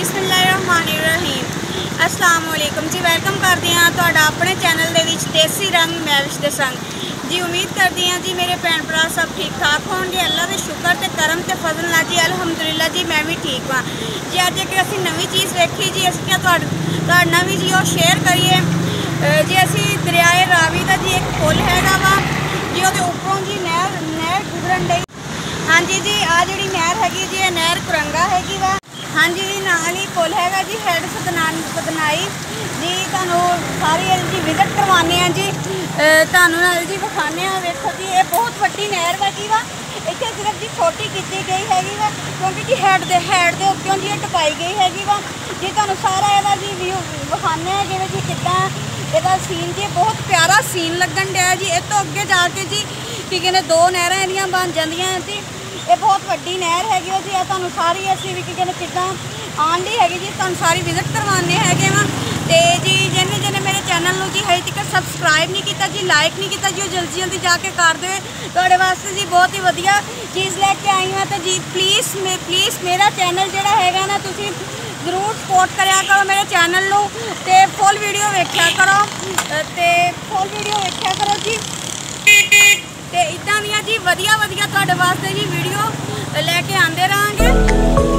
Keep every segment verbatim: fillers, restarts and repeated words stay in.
बिस्मिल्लाहिर्रहमानिर्रहीम। अस्सलाम वालेकुम जी। वेलकम करते हैं तुहाडा अपने चैनल दे विच देसी रंग मैविश दे संग जी। उम्मीद करती हैं जी मेरे भैन भरा सब ठीक ठाक होंगे। अल्लाह के शुक्र ते करम ते फजल नाल जी अलहमदुलिल्लाह जी मैं भी ठीक हाँ जी। अज एक असी नवी चीज़ वेखी जी, असीं क्या तुहाडे नाल भी जी वो शेयर करिए जी। असी दरियाए रावी का जी एक पुल हैगा वा जी, वो उपरों जी नहर नहर गुजरन डई। हाँ जी जी आ जी नहर हैगी जी, नहर कुरंगा हैगी वा। हाँ जी जी नाल ही पुल हैगा जी हेड सतनान सतनाई जी। तुहानू सारी जी विजिट करवाने हैं जी, तुहानू नाल जी विखाने। देखो जी ये बहुत वड्डी नहर हैगी वा। इत्थे सिर्फ जी छोटी की गई हैगी वा क्योंकि जी हैड दे हैड दे उत्तों जी टपाई गई हैगी वा जी। तुहानू सारा इहदा जी व्यू विखाने जिवें जी किद्दां इहदा सीन जी, बहुत प्यारा सीन लगन दिया जी। इस तो अगे जाके जी की कहते दो नहरां इहदियां बन जांदियां जी। ये बहुत वड्डी नहर हैगी जी। तुहानू सारी असीं भी की कहते किद्दां आउण दी हैगी जी, तुहानू सारी विजिट करवाने हैगे वा। ते जी जिन्हें जिन्हें मेरे चैनल में जी हजे तक सबसक्राइब नहीं किया जी, लाइक नहीं किया जी, वो जल्दी जल्दी जाके कर दे। तुहाडे वास्ते जी बहुत ही वधिया चीज़ लैके आई हाँ। तो जी प्लीज़ मे प्लीज़ मेरा चैनल जिहड़ा हैगा ना तुसीं जरूर सपोर्ट करिया करो मेरे चैनल नूं, ते फुल वीडियो वेख्या करो ते फुल वीडियो वेख्या करो जी। ते इदां दियां जी वधिया वधिया तुहाडे वास्ते जी वीडियो लैके आंदे रहांगे।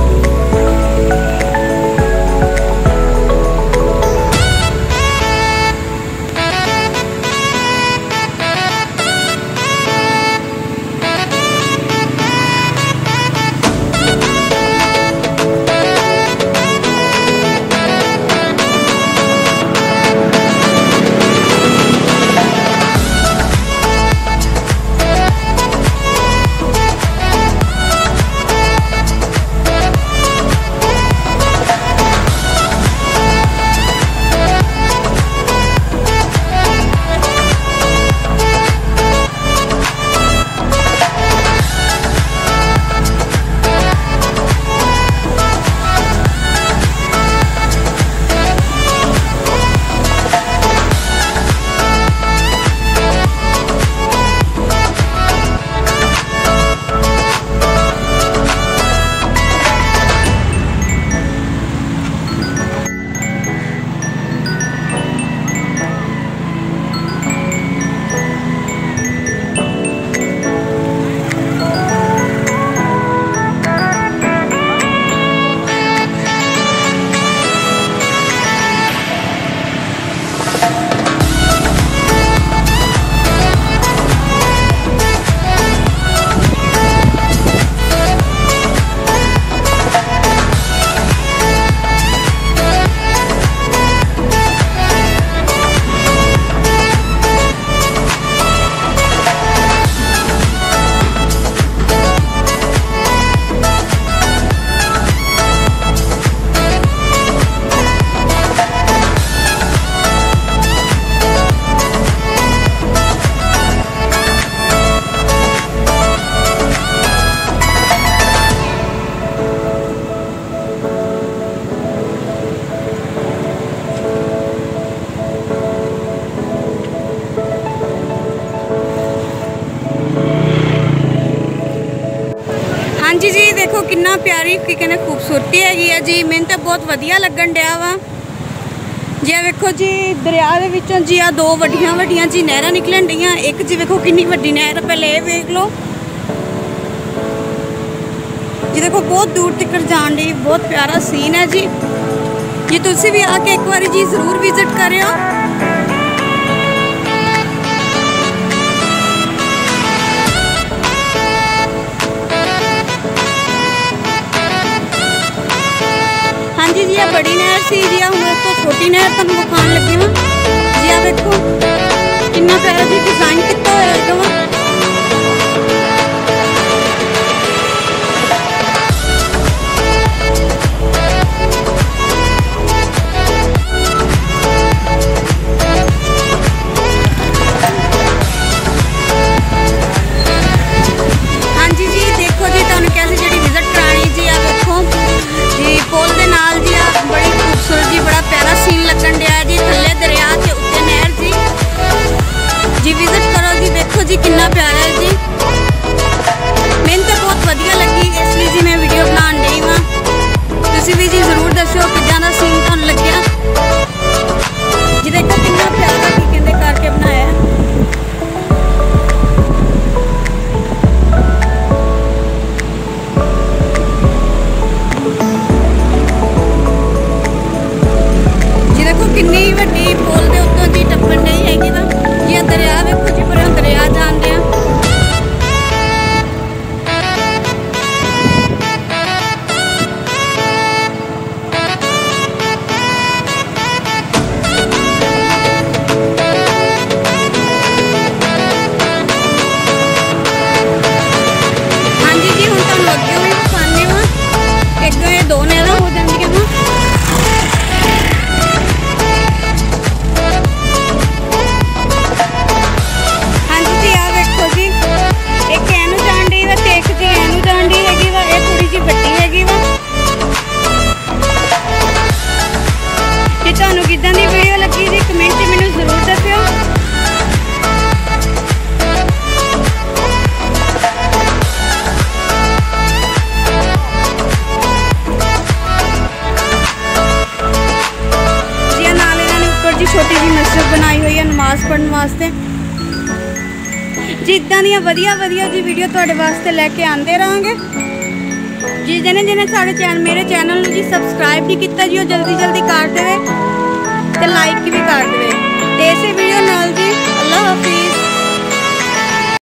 जी जी देखो कितना प्यारी की कहने खूबसूरती हैगी है जी। मैंने तो बहुत वधिया लगन दिया वा जी। आ वेखो जी दरिया दे विचों जी आ दो वड्डियां वड्डियां जी नहरां निकलन डईयां। एक जी वेखो कितनी वड्डी नहर, पहले ये वेख लो जी। देखो बहुत दूर तक जान दी, बहुत प्यारा सीन है जी। जी तुसी भी आके एक बार जी जरूर विजिट करियो। जी जी आ बड़ी नहर सी जी, हम तो छोटी नहर तुहानू विखाण लगी वा जी। आ देखो कितना प्यारा जी डिजाइन किया होया वा। हाँ जी जी देखो जी तुहानू कैसे जी विजिट करानी जी। आ देखो जी पुल दे नाल जी आ बड़ी खूबसूरत जी, बड़ा प्यारा सीन लगन दिया जी। थल्ले दरिया ते उत्ते नहर जी जी विजिट करो जी। देखो जी कितना प्यारा कमेंट जी जरूर दस्यो किदां दा सीन तुहानूं लग्गिया। जी देखो कितना प्यारा की कहंदे करके बनाया है। जी देखो कितनी वड्डी पुल दे उत्तों जी टप्पण नहीं हैगी वा। ये दरिया देखो जी पर दरिया जान दिया। दो नेरा हो जाएंगे ना। हाँ जी जी आ देखो जी एक एनू जान डी वा ते एक जी एनू जान डी हैगी वा। ये थोड़ी जी बड़ी हैगी वा। जे तुहानूं किदां दी वीडियो लगी जी कमेंट च मैनूं जरूर दस्सिओ। छोटी जी मस्जिद बनाई हुई है नमाज पढ़ने वास्ते जी। इदां दियां वधिया वधिया जी वीडियो तुहाडे वास्ते लैके आंदे रहांगे जी। जिन्हें जिन्हें साढ़े चैनल मेरे चैनल नूं जी सबसक्राइब नहीं किया जी, वो जल्दी जल्दी कर देवे ते लाइक भी कर देवे। ते इस वीडियो नाल जी अल्लाह हाफिज़।